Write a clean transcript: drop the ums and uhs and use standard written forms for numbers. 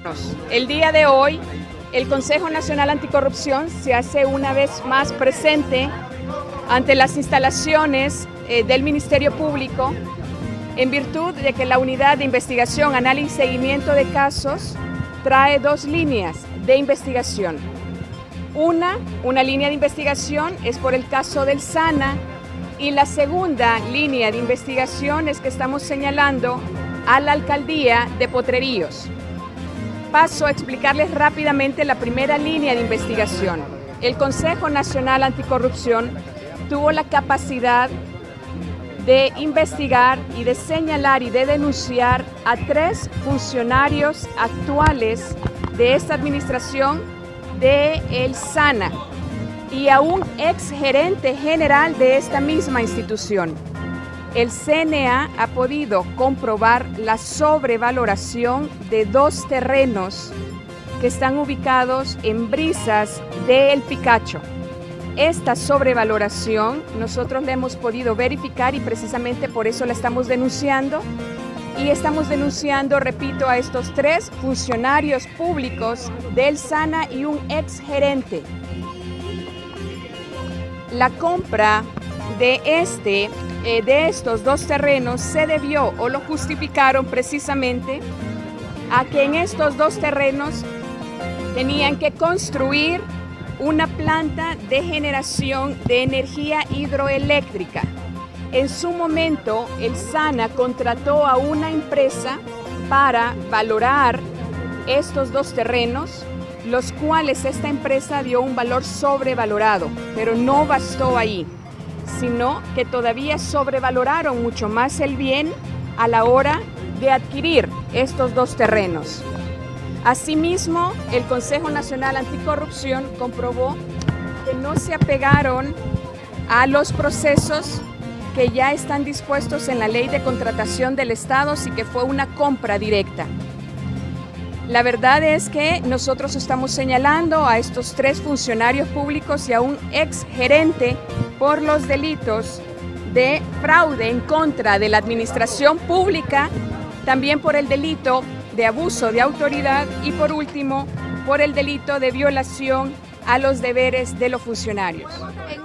El día de hoy, el Consejo Nacional Anticorrupción se hace una vez más presente ante las instalaciones del Ministerio Público en virtud de que la Unidad de Investigación, Análisis y Seguimiento de Casos trae dos líneas de investigación. Una línea de investigación es por el caso del SANA y la segunda línea de investigación es que estamos señalando a la Alcaldía de Potrerillos. Paso a explicarles rápidamente la primera línea de investigación. El Consejo Nacional Anticorrupción tuvo la capacidad de investigar y de señalar y de denunciar a 3 funcionarios actuales de esta administración de el SANA y a un exgerente general de esta misma institución. El CNA ha podido comprobar la sobrevaloración de 2 terrenos que están ubicados en Brisas de El Picacho. Esta sobrevaloración nosotros la hemos podido verificar y precisamente por eso la estamos denunciando. Y estamos denunciando, repito, a estos 3 funcionarios públicos del SANA y un exgerente. La compra de estos 2 terrenos se debió o lo justificaron precisamente a que en estos 2 terrenos tenían que construir una planta de generación de energía hidroeléctrica. En su momento, el SANA contrató a una empresa para valorar estos 2 terrenos, los cuales esta empresa dio un valor sobrevalorado, pero no bastó ahí, sino que todavía sobrevaloraron mucho más el bien a la hora de adquirir estos 2 terrenos. Asimismo, el Consejo Nacional Anticorrupción comprobó que no se apegaron a los procesos que ya están dispuestos en la Ley de Contratación del Estado y que fue una compra directa. La verdad es que nosotros estamos señalando a estos 3 funcionarios públicos y a un exgerente por los delitos de fraude en contra de la administración pública, también por el delito de abuso de autoridad y por último por el delito de violación a los deberes de los funcionarios.